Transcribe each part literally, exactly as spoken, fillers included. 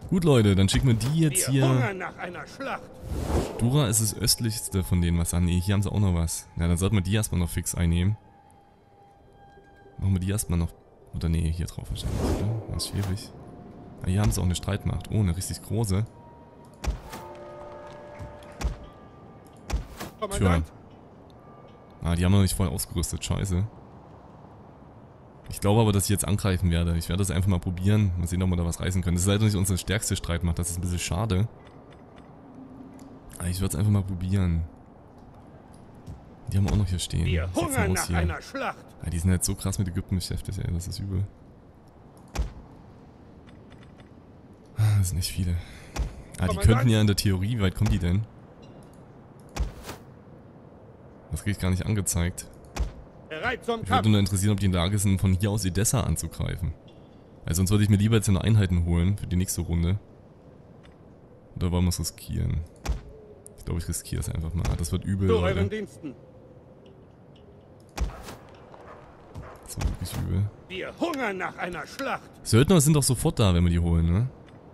Gut, Leute, dann schicken wir die jetzt Wir hier. hungern nach einer Schlacht. Dura ist das östlichste von denen, was an. Nee, hier haben sie auch noch was. Ja, dann sollten wir die erstmal noch fix einnehmen. Machen wir die erstmal noch. Oder nee, hier drauf wahrscheinlich. Oder? Das ist schwierig. Ah, hier haben sie auch eine Streitmacht. Oh, eine richtig große. Tja. Ah, die haben noch nicht voll ausgerüstet. Scheiße. Ich glaube aber, dass ich jetzt angreifen werde. Ich werde das einfach mal probieren. Mal sehen, ob wir da was reißen können. Das ist leider nicht unsere stärkste Streitmacht. Das ist ein bisschen schade. Aber ich werde es einfach mal probieren. Die haben wir auch noch hier stehen. Wir hungern nach hier. einer Schlacht. Ja, die sind jetzt so krass mit Ägypten beschäftigt, ey. Das ist übel. Das sind nicht viele. Ah, die könnten ja in der Theorie, wie weit kommen die denn? Das kriege ich gar nicht angezeigt. Bereit zum Ich würde Kampf. nur interessieren, ob die in der Lage sind, von hier aus Edessa anzugreifen. Also sonst würde ich mir lieber jetzt eine Einheiten holen für die nächste Runde. Oder wollen wir es riskieren? Ich glaube, ich riskiere es einfach mal. Das wird übel, Zu Leute. euren Diensten. Das wird wirklich übel. Wir hungern nach einer Schlacht. Söldner sind doch sofort da, wenn wir die holen, ne?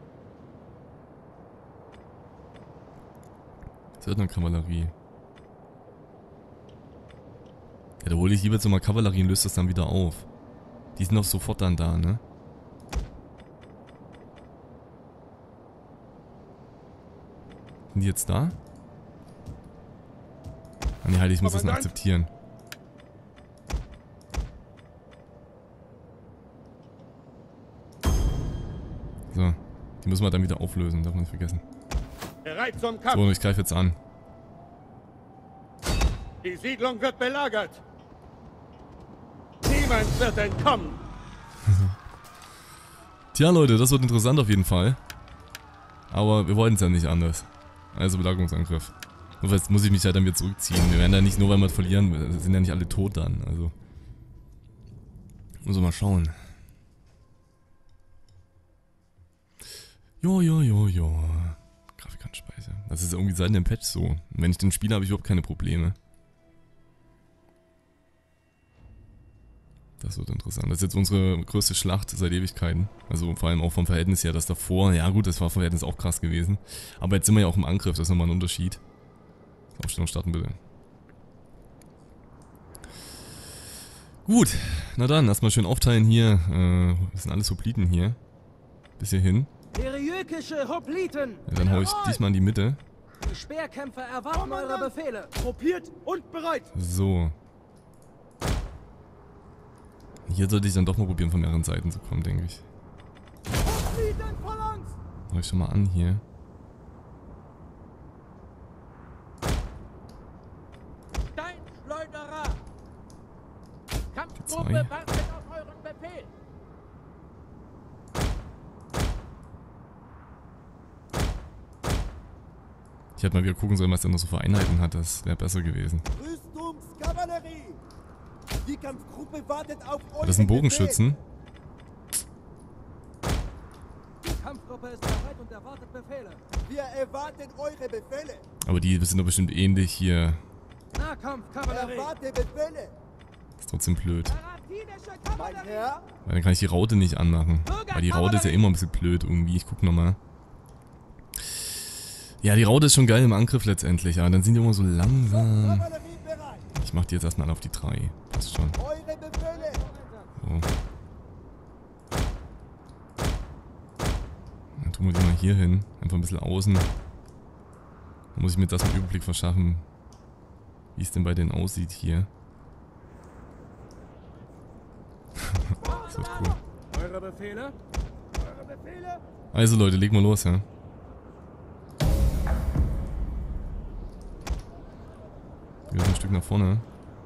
Söldnerkavallerie. Ja, da hole ich lieber jetzt nochmal Kavallerie und löse das dann wieder auf. Die sind doch sofort dann da, ne? Sind die jetzt da? Ah, nee, halt, ich muss das nur akzeptieren. So, die müssen wir dann wieder auflösen, darf man nicht vergessen. Bereit zum Kampf. So, ich greife jetzt an. Die Siedlung wird belagert. Niemand wird entkommen. Tja, Leute, das wird interessant auf jeden Fall. Aber wir wollten es ja nicht anders. Also Belagerungsangriff. Und jetzt muss ich mich halt dann wieder zurückziehen. Wir werden ja nicht nur, weil wir verlieren, wir sind ja nicht alle tot dann. Also. Muss mal schauen. Jo, jo, jo, jo. Grafikkartenspeicher. Das ist irgendwie seit dem Patch so. Und wenn ich den spiele, habe ich überhaupt keine Probleme. Das wird interessant. Das ist jetzt unsere größte Schlacht seit Ewigkeiten. Also vor allem auch vom Verhältnis her, das davor. Ja gut, das war vom Verhältnis auch krass gewesen. Aber jetzt sind wir ja auch im Angriff, das ist nochmal ein Unterschied. Aufstellung starten bitte. Gut, na dann, erstmal schön aufteilen hier. Äh, das sind alles Hopliten hier. Bis hierhin. Periökische Hopliten! Ja, dann hau ich diesmal in die Mitte. Die Speerkämpfer erwarten eure Befehle. Gruppiert und bereit. So. Hier sollte ich dann doch mal probieren, von mehreren Seiten zu kommen, denke ich. Mach ich schon mal an hier. Steinschleuderer! Zwei. Kampfgruppe wartet auf euren Befehl! Ich hätte mal wieder gucken sollen, was der noch so für Einheiten hat. Das wäre besser gewesen. Rüstungskavallerie! Die Kampfgruppe wartet auf euren Das sind Bogenschützen. Die Kampfgruppe ist bereit und erwartet Befehle. Wir erwarten eure Befehle. Aber die sind doch bestimmt ähnlich hier. Nahkampfkavallerie! Erwarte Befehle. Das ist trotzdem blöd. Aratinische Mein Kavallerie! Herr, Weil dann kann ich die Raute nicht anmachen. Weil die Raute ist ja immer ein bisschen blöd irgendwie. Ich guck nochmal. Ja, die Raute ist schon geil im Angriff letztendlich. Aber dann sind die immer so langsam. Kavallerie bereit. Ich mach die jetzt erstmal auf die drei. Passt schon. Eure Befehle. So. Dann tun wir die mal hier hin. Einfach ein bisschen außen. Dann muss ich mir jetzt erstmal einen Überblick verschaffen, wie es denn bei denen aussieht hier. Das wird cool. Eure Befehle? Eure Befehle? Also Leute, legen wir los, ja. Wieder ein Stück nach vorne.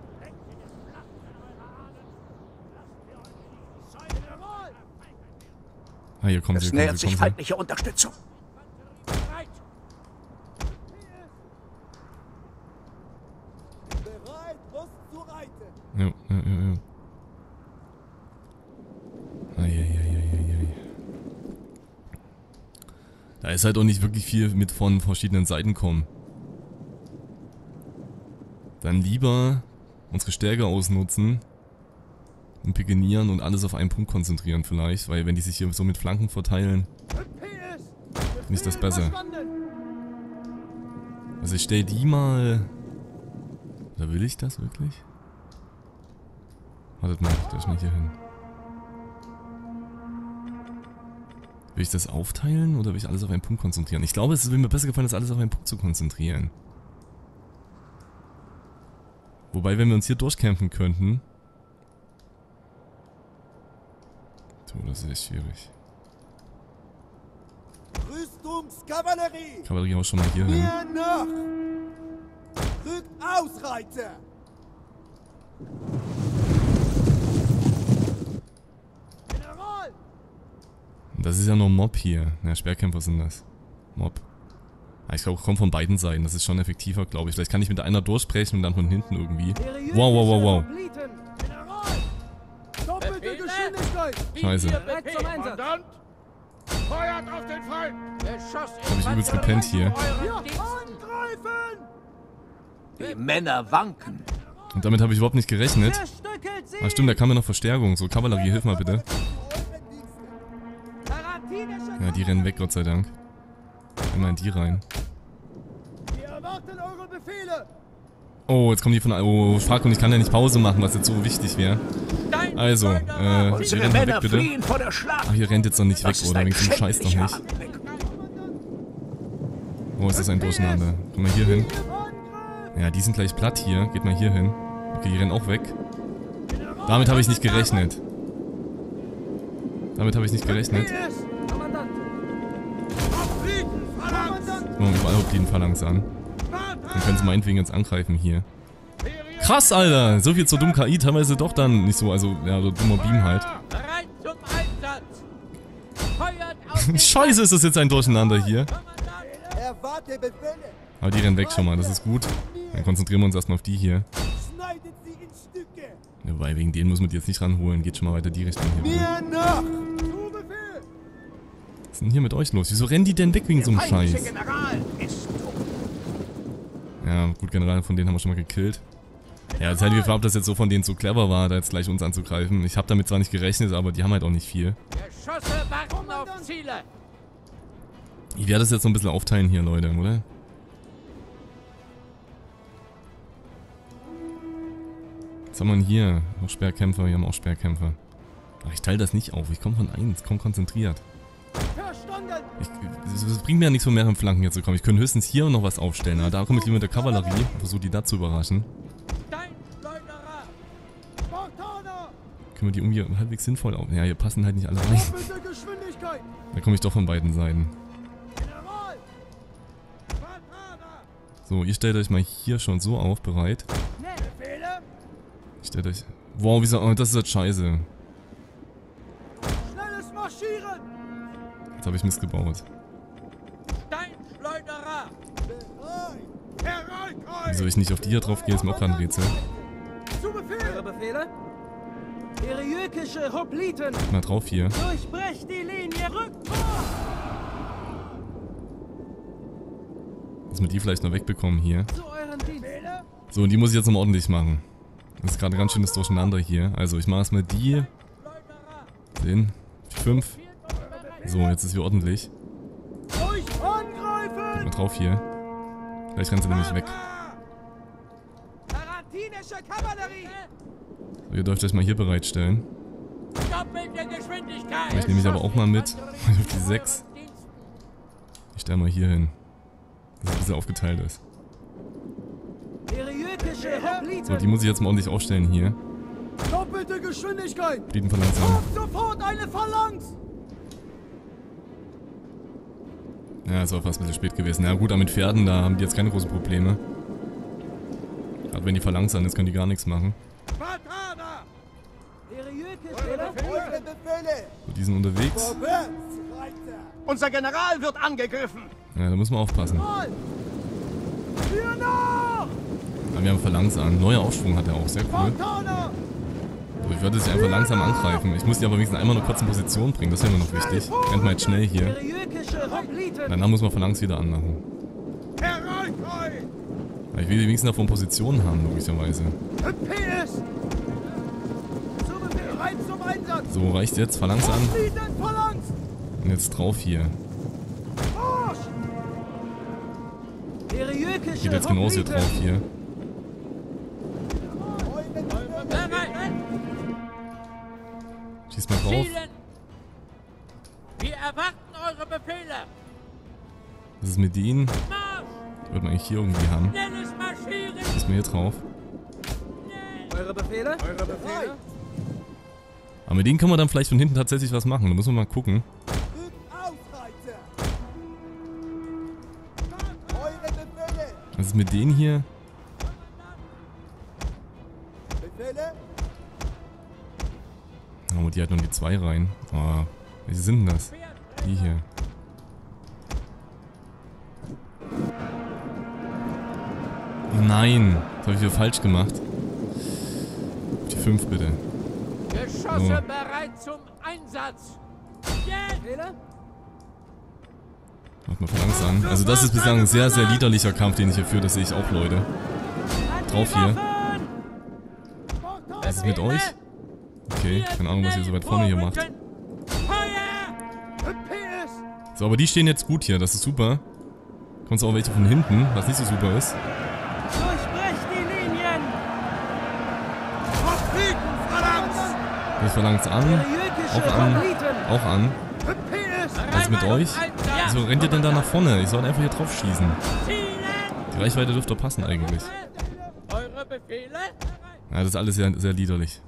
Ah, hier kommen sie, Es hier nähert kommen sie, sich kommen sie. feindliche Unterstützung. Bereit, Rost zu reiten. Ja, ja, ja, ja. Eieieiei. Da ist halt auch nicht wirklich viel mit von verschiedenen Seiten kommen. Dann lieber unsere Stärke ausnutzen und pikinieren und alles auf einen Punkt konzentrieren vielleicht, weil wenn die sich hier so mit Flanken verteilen, Finde ich das besser. Also ich stelle die mal... Oder will ich das wirklich? Wartet mal, ich stelle mal hier hin. Will ich das aufteilen oder will ich alles auf einen Punkt konzentrieren? Ich glaube, es würde mir besser gefallen, das alles auf einen Punkt zu konzentrieren. Wobei, wenn wir uns hier durchkämpfen könnten... So, das ist echt schwierig. Rüstungskavallerie! Kavallerie auch schon mal hier hin. Mir nach! Rückt aus, Reiter! General! Das ist ja nur Mob hier. Ja, Speerkämpfer sind das. Mob. Ah, ich glaube, kommt von beiden Seiten. Das ist schon effektiver, glaube ich. Vielleicht kann ich mit einer durchbrechen und dann von hinten irgendwie. Wow, wow, wow, wow. General! Doppelte Geschwindigkeit! Scheiße. Bereit zum Einsatz. Kommandant! Feuert auf den Feind! Hab ich übelst gepennt hier. Wir angreifen! Die Männer wanken. Und damit habe ich überhaupt nicht gerechnet. Zerstückelt sie! Ah, stimmt, da kam ja noch Verstärkung. So, Kavallerie, hilf mal bitte. Taratinische Ja, die rennen weg, Gott sei Dank. Einmal in die rein. Wir erwarten eure Befehle! Oh, jetzt kommen die von... Oh, fuck, und ich kann ja nicht Pause machen, was jetzt so wichtig wäre. Also, äh, hier Unsere rennt mal weg, Männer bitte. fliehen vor der Schlacht. Ach, hier rennt jetzt noch nicht weg, Das ist oder? ein Wegen dem Scheiß doch schrecklicher nicht. Anblick. Oh, ist das ein Durcheinander. Komm mal hier hin. Ja, die sind gleich platt hier. Geht mal hier hin. Okay, die rennen auch weg. Damit habe ich nicht gerechnet. Damit habe ich nicht gerechnet. Kommandant! Auf Frieden, Phalanx! Machen wir überall auf jeden Phalanx an. Dann können sie meinetwegen jetzt angreifen hier. Krass, Alter! So viel zur dummen K I. Teilweise doch dann nicht so. Also, ja, so dummer Beam halt. Bereit zum Einsatz! Feuert auf den Scheiße, ist das jetzt ein Durcheinander hier. Erwarte Befehle! Aber die rennen weg schon mal. Das ist gut. Dann konzentrieren wir uns erstmal auf die hier. Schneidet sie in Stücke! Ja, weil wegen denen müssen wir die jetzt nicht ranholen. Geht schon mal weiter die Richtung hier. Mir nach! Zu Befehl! Was ist denn hier mit euch los? Wieso rennen die denn weg wegen so einem Feindliche Scheiß? General ist tot. Ja, gut, General, von denen haben wir schon mal gekillt. Ja, jetzt halt die Gefahr, ob das jetzt so von denen so clever war, da jetzt gleich uns anzugreifen. Ich habe damit zwar nicht gerechnet, aber die haben halt auch nicht viel. Geschosse warten auf Ziele! Ich werde das jetzt so ein bisschen aufteilen hier, Leute, oder? Was haben wir denn hier? Noch Speerkämpfer, wir haben auch Speerkämpfer. Ach, ich teile das nicht auf, ich komme von eins, komm konzentriert. Verstanden! Ich, das bringt mir ja nichts von mehreren Flanken hier zu kommen. Ich könnte höchstens hier noch was aufstellen. Na, da komme ich lieber mit der Kavallerie und versuche die da zu überraschen. Steinschleuderer! Spartaner! Können wir die irgendwie halbwegs sinnvoll auf... Ja, hier passen halt nicht alle rein. Doppelte Geschwindigkeit! Da komme ich doch von beiden Seiten. General! Spartaner! So, ihr stellt euch mal hier schon so auf, bereit. Befehle! Ich stellt euch... Wow, wieso... Oh, das ist jetzt scheiße. Schnelles Marschieren! Jetzt habe ich Mist gebaut. Steinschleuderer! Bereit! Wieso ich nicht auf die hier drauf gehe, ist mir auch gerade ein Rätsel. Zu Befehl! Eure Befehle? Periökische Hopliten! Mal drauf hier. Durchbrecht die Linie! Rückt vor! Dass wir die vielleicht noch wegbekommen hier. Zu euren Diensten! So, und die muss ich jetzt nochmal ordentlich machen. Das ist gerade ein ganz schönes Durcheinander hier. Also, ich mache erstmal die. Den. Fünf. So, jetzt ist sie ordentlich. Euch Geht angreifen! mal drauf hier. Gleich rennt sie nämlich weg. Taratinische Kavallerie! So, ihr dürft euch mal hier bereitstellen. Doppelte Geschwindigkeit! Vielleicht nehme ich aber auch mal mit. Auf die sechs. Ich stelle mal hier hin. Dass es ein bisschen aufgeteilt ist. Periökische Hopliten! So, die muss ich jetzt mal ordentlich aufstellen hier. Doppelte Geschwindigkeit! Frieden verlangsam. Ruft sofort eine Phalanx! Ja, ist auch fast ein bisschen spät gewesen. Na gut, aber mit Pferden, da haben die jetzt keine großen Probleme. Gerade wenn die verlangsamen, jetzt können die gar nichts machen. Spartaner! Periökische Eure Hopliten! Befehle! So, die sind unterwegs. Vorwärts, Reiter! Unser General wird angegriffen. Ja, da muss man aufpassen. Mal! Hier nach! Aber wir haben Phalanx an. Neuer Aufschwung hat er auch, sehr cool. Spartaner! So, ich würde sie einfach langsam angreifen. Ich muss die aber wenigstens einmal noch kurz in Position bringen, das wäre mir noch wichtig. Rennt mal jetzt schnell hier. Periökische Hopliten! Danach muss man Phalanx wieder anmachen. Bereit! Aber ich will die wenigstens davon Position haben, logischerweise. P S! Zu Befehl! Bereit zum Einsatz! So, reicht jetzt. Phalanx an. Fliegen Phalanx! Und jetzt drauf hier. Vor! Geht jetzt genauso hier drauf hier. Bereit! Schieß mal drauf. Zielen! Wir erwarten eure Befehle! Was ist mit denen? Marsch! Die wollten wir eigentlich hier irgendwie haben. Schnelles Marschieren! Schieß mal hier drauf. Eure Befehle? Eure Befehle? Aber mit denen können wir dann vielleicht von hinten tatsächlich was machen. Da müssen wir mal gucken. Rückt aus, Reiter! Eure Befehle! Was ist mit denen hier? Befehle? Oh, die hat noch die zwei rein. Oh, welche sind denn das? Die hier. Oh nein, das habe ich wieder falsch gemacht. Die fünf bitte. Geschosse So. bereit zum Einsatz! Jetzt! Befehle? Macht mal Phalanx an. Also das ist bislang ein sehr, sehr liederlicher Kampf, den ich hier führe. Das sehe ich auch, Leute. Drauf hier. Was ist mit euch? Okay, keine Ahnung, was ihr so weit vorne hier macht. Feuer! So, aber die stehen jetzt gut hier. Das ist super. Kommt auch welche von hinten, was nicht so super ist. Durchbrecht die Linien! Das Phalanx an. Auch an. Auch an. Was ist mit euch? Wieso rennt ihr denn da nach vorne? Ich soll einfach hier drauf schießen. Die Reichweite dürfte doch passen eigentlich. Eure Befehle? Ja, das ist alles sehr, sehr liederlich.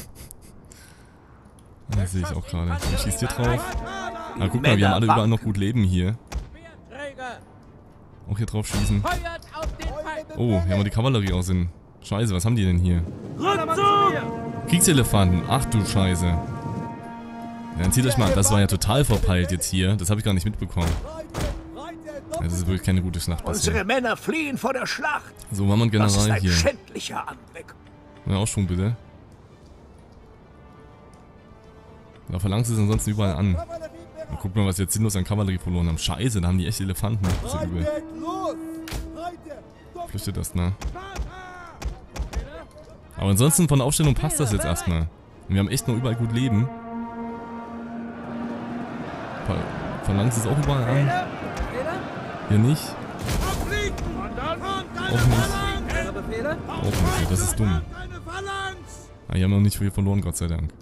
Das sehe ich auch gerade. Schießt hier drauf. Na, guck mal, wir haben alle überall noch gut Leben hier. Speerträger! Auch hier drauf schießen. Feuert auf den Feind! Oh, hier haben wir die Kavallerie aus in. Scheiße, was haben die denn hier? Rückzug! Kriegselefanten. Ach du Scheiße. Ja, dann zieht euch mal. Das war ja total verpeilt jetzt hier. Das habe ich gar nicht mitbekommen. Ja, das ist wirklich keine gute Schlacht Unsere passiert. Männer fliehen vor der Schlacht. So, war man Das ist General ein hier. schändlicher Anblick. Ja, Aufschwung bitte. Da verlangt es ansonsten überall an. Na, guck mal, was wir jetzt sinnlos an Kavallerie verloren haben. Scheiße, da haben die echt Elefanten. Das ist ja übel. Reiter, los! Reiter! Flüchtet das mal. Aber ansonsten von der Aufstellung passt das jetzt erstmal. Und wir haben echt noch überall gut Leben. Ver Verlangt es auch überall an. Hier nicht. Auch nicht. Eure Befehle? Auch nicht. Das ist dumm. Ah, hier haben wir noch nicht viel verloren, Gott sei Dank.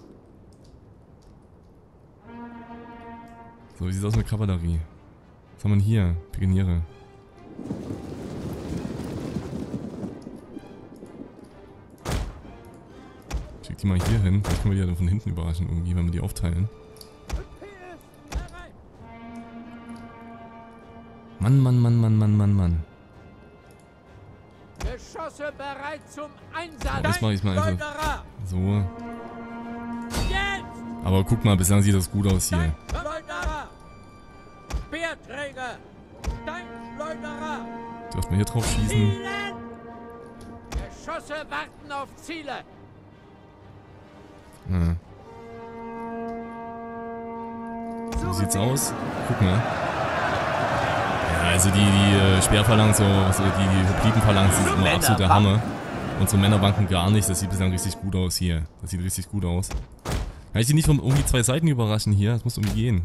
So, wie sieht es aus mit Kavallerie? Was haben wir denn hier? Pikeniere. Schick die mal hier hin. Vielleicht können wir die ja dann von hinten überraschen irgendwie, wenn wir die aufteilen. Mann, Mann, Mann, Mann, Mann, Mann, Mann. Geschosse bereit zum Einsatz! So, das mache ich mal einfach. Schleuderer! So. Jetzt! Aber guck mal, bislang sieht das gut aus hier. Schleuderer! Speerträger! Steinschleuderer! Dürft man hier drauf schießen? Zielen! Geschosse warten auf Ziele! Ja. Wie sieht's aus? Guck mal. Ja, also die, die äh, Speerphalanx, so, also die, die Hoplitenphalanx sind nur absoluter Hammer. Unsere Männer wanken gar nicht, das sieht bislang richtig gut aus hier. Das sieht richtig gut aus. Kann ich die nicht von irgendwie zwei Seiten überraschen hier? Das muss irgendwie gehen.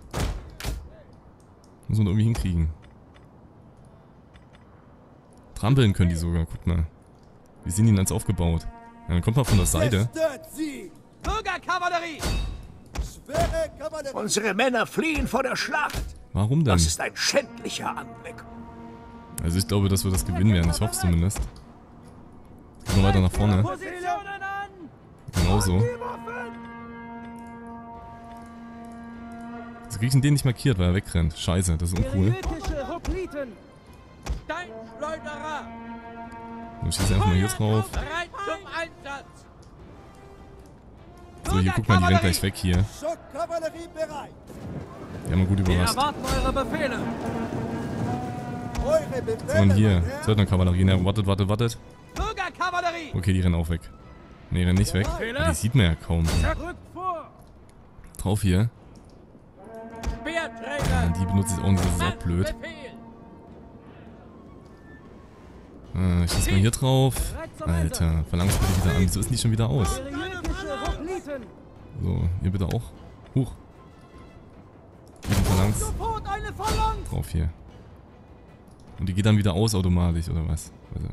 Muss man irgendwie hinkriegen. Trampeln können die sogar, guck mal. Wie sind die denn jetzt aufgebaut? Ja, dann kommt man von der Seite. Zerstört sie! Bürgerkavallerie! Schwere Kavallerie! Unsere Männer fliehen vor der Schlacht. Warum denn? Das ist ein schändlicher Anblick. Also ich glaube, dass wir das gewinnen werden. Ich hoffe es zumindest. Gehen wir weiter nach vorne. Positionen an! Genauso. Jetzt krieg ich den nicht markiert, weil er wegrennt. Scheiße, das ist uncool. Jüdische Hopliten! Steinschleuderer! Ich schieße einfach mal hier drauf. Bereit zum Einsatz! So, hier guck mal, die rennt gleich weg hier. Schockkavallerie bereit! Die haben wir gut Wir überrascht. erwarten eure Befehle! Eure Befehle, So, und hier. mein Herr. Söldnerkavallerie. Ne, wartet, wartet, wartet. Bürgerkavallerie! Okay, die rennen auch weg. Ne, rennen nicht weg. Ja, die sieht man ja kaum. Rückt vor! Drauf hier. Speerträger! Die benutze ich auch nicht, das ist auch blöd. Befehl! Äh, ich schieß mal hier drauf. Alter, verlangst bitte wieder an. Wieso ist die schon wieder aus? Ihre jüdische Hopliten! So, ihr bitte auch. Huch. Hier verlangst. Sofort eine Phalanx! Drauf hier. Und die geht dann wieder aus automatisch, oder was? Also.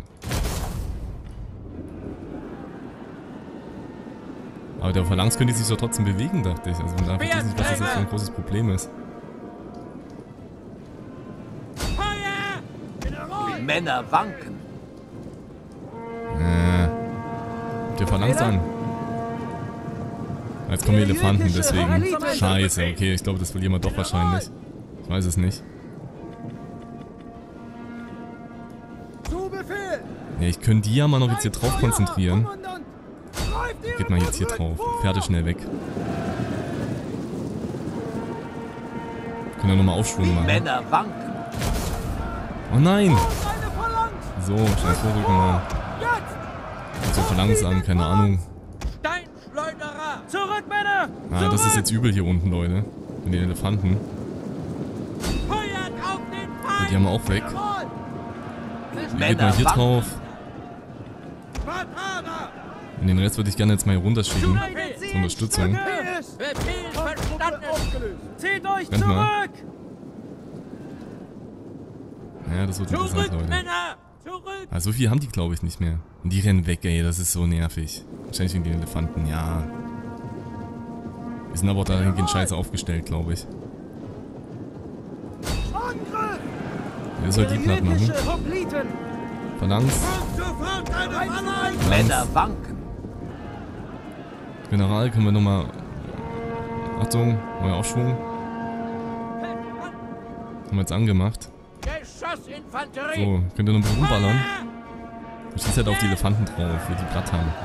Aber der Phalanx könnte sich doch trotzdem bewegen, dachte ich. Also von daher verstehe ich nicht, was das jetzt für ein großes Problem ist. Die Männer wanken. Äh. Der Phalanx an. Jetzt kommen die Elefanten, deswegen. Scheiße, okay, ich glaube, das verlieren wir doch wahrscheinlich. Ich weiß es nicht. Zu Befehl! Ja, ich könnte die ja mal noch jetzt hier drauf konzentrieren. Geht mal jetzt hier drauf. Pferde schnell weg. Können wir nochmal Aufschwung Die machen. Männer wanken. Oh nein! So, schnell vorrücken mal. So Phalanx an, keine Ahnung. Steinschleuderer! Zurück, Männer! Ah, das ist jetzt übel hier unten, Leute. Mit den Elefanten. Feuert auf den Ja, Feind! die haben wir auch weg. Wie geht mal Männer hier wanken. drauf? Spartaner! Und den Rest würde ich gerne jetzt mal hier runterschieben. Zur Unterstützung. Befehl verstanden! Zieht euch Rennt mal. zurück! Ja, das wird interessant, Zurück, Leute. Männer! Zurück! Ah, so viel haben die, glaube ich, nicht mehr. Und die rennen weg, ey. Das ist so nervig. Wahrscheinlich wegen den Elefanten, ja. Wir sind aber auch dahingehend scheiße aufgestellt, glaube ich. Angriff! Wer soll die platt machen? Jüdische Hopliten! Phalanx. Sofort eine Phalanx! Männer wanken. General, können wir nochmal... Achtung, neuer Aufschwung. Haben wir jetzt angemacht. Geschossinfanterie! So, könnt ihr noch ein bisschen rumballern. Ich schieße halt auf die Elefanten drauf, die die platt haben.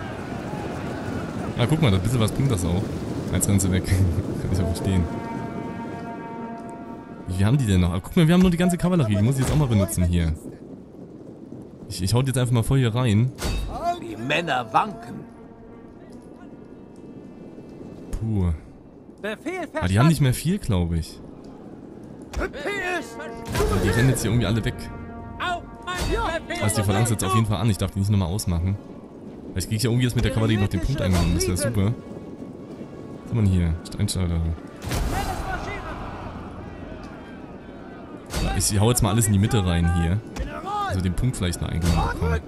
Ah, guck mal, das bisschen was bringt das auch. Jetzt rennen sie weg. Kann ich ja verstehen. Wie viel haben die denn noch? Ah, guck mal, wir haben nur die ganze Kavallerie. Die muss ich jetzt auch mal benutzen hier. Ich, ich hau die jetzt einfach mal voll hier rein. Die Männer wanken. Puh. Befehl Ah, die haben nicht mehr viel, glaube ich. Die rennen jetzt hier irgendwie alle weg. Auf meine Befehle! Also die Phalanx jetzt auf jeden Fall an. Ich darf die nicht nochmal ausmachen. Vielleicht kriege ich ja irgendwie jetzt mit der Kavallerie noch den Punkt eingenommen. Das wäre super. Was haben wir denn hier? Steinschleuder. Ja, ich hau jetzt mal alles in die Mitte rein hier. Also den Punkt vielleicht noch eingenommen bekommen.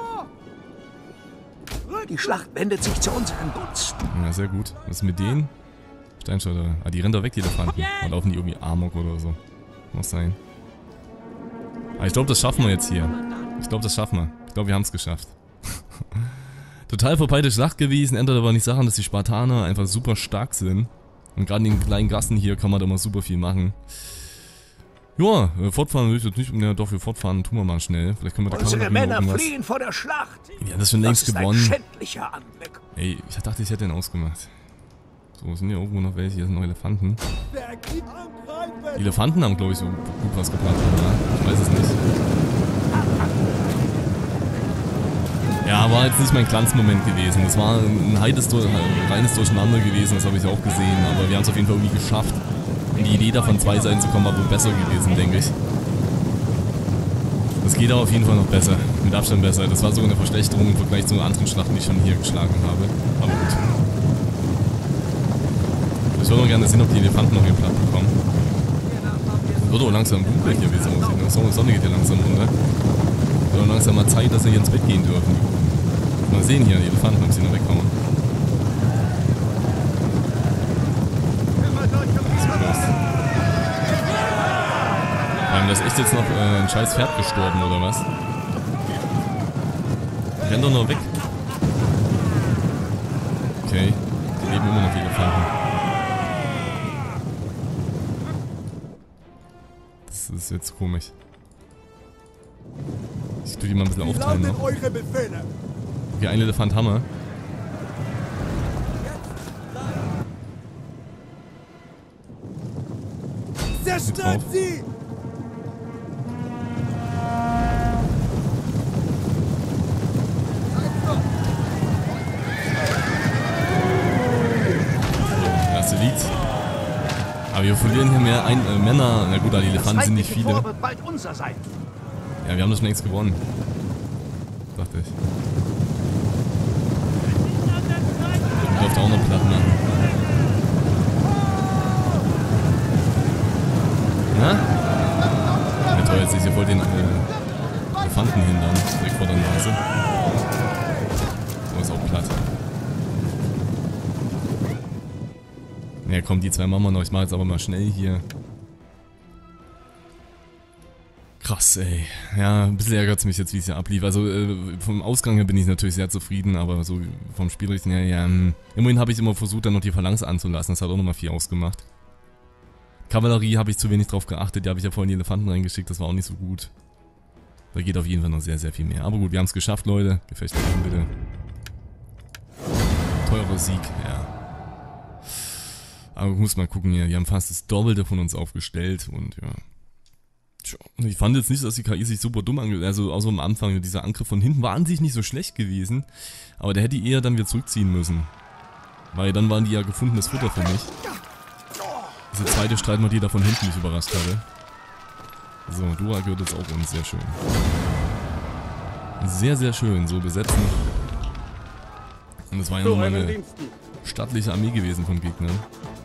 Die Schlacht wendet sich zu unseren Gunsten. Ja, sehr gut. Was ist mit denen? Steinschleuder. Ah, die rennen doch weg, die Elefanten. Oder laufen die irgendwie Amok oder so. Muss sein. Aber ich glaube, das schaffen wir jetzt hier. Ich glaube, das schaffen wir. Ich glaube, wir haben es geschafft. Total verpeilte Schlacht gewesen. Ändert aber nicht Sachen, dass die Spartaner einfach super stark sind. Und gerade in den kleinen Gassen hier kann man da mal super viel machen. Ja, fortfahren will ich jetzt nicht. Ja, doch, wir fortfahren. Tun wir mal schnell. Vielleicht können wir da Unsere Männer irgendwas. fliehen vor der Schlacht. Wir haben das schon längst Das ist gewonnen. ein schändlicher Anblick. Ey, ich dachte, ich hätte den ausgemacht. So, sind hier irgendwo noch welche? Hier sind noch Elefanten. Wer gibt angreifen? Die Elefanten haben, glaube ich, so gut was geplant, oder? Ich weiß es nicht. Ja, war jetzt nicht mein Glanzmoment gewesen. Das war ein heides, reines Durcheinander gewesen, das habe ich auch gesehen. Aber wir haben es auf jeden Fall irgendwie geschafft. Und die Idee davon, zwei Seiten zu kommen, war wohl besser gewesen, denke ich. Das geht aber auf jeden Fall noch besser. Mit Abstand besser. Das war sogar eine Verschlechterung im Vergleich zu anderen Schlachten, die ich schon hier geschlagen habe. Aber gut. Ich würde noch gerne sehen, ob die Elefanten noch ihren Platz bekommen. Es wird auch langsam dunkel hier, wie es aussieht. Die Sonne geht hier langsam runter. Es wird auch langsam mal Zeit, dass sie hier ins Bett gehen dürfen. Mal sehen hier, die Elefanten, ob sie noch wegkommen. Haben das echt jetzt noch äh, ein scheiß Pferd gestorben, oder was? Die rennen doch noch weg. Okay, die leben immer noch, die Elefanten. Das ist jetzt komisch. Ich tue die mal ein bisschen Wie aufteilen lauten noch. eure Befehle? Okay, ein Elefant haben wir. Zerstört sie! Erste Lied. Aber wir verlieren hier mehr ein, äh, Männer. Na gut, die Elefanten sind nicht viele. Wird bald unser sein. Ja, wir haben das schon längst gewonnen. Dachte ich. Ich durfte auch noch platt machen. Na? Ja, toll, jetzt ist hier voll den platt. Ja komm, die zwei machen wir noch. Ich mache jetzt aber mal schnell hier. Krass, ey. Ja, ein bisschen ärgert es mich jetzt, wie es hier ablief. Also äh, vom Ausgang her bin ich natürlich sehr zufrieden, aber so vom Spielrichten her, ja, ähm, immerhin habe ich immer versucht, dann noch die Phalanx anzulassen. Das hat auch nochmal viel ausgemacht. Kavallerie habe ich zu wenig drauf geachtet. Die habe ich ja vorhin die Elefanten reingeschickt. Das war auch nicht so gut. Da geht auf jeden Fall noch sehr, sehr viel mehr. Aber gut, wir haben es geschafft, Leute. Gefecht machen bitte. Teurer Sieg, ja. Aber ich muss mal gucken hier. Die haben fast das Doppelte von uns aufgestellt und ja. Ich fand jetzt nicht, dass die K I sich super dumm angeht. Also außer am Anfang, dieser Angriff von hinten war an sich nicht so schlecht gewesen. Aber der hätte eher dann wieder zurückziehen müssen. Weil dann waren die ja gefundenes Futter für mich. Diese zweite Streitmacht, die da von hinten mich überrascht hatte. So, Dura gehört jetzt auch uns. Sehr schön. Sehr, sehr schön. So besetzen. Und das war ja nochmal eine stattliche Armee gewesen von Gegnern.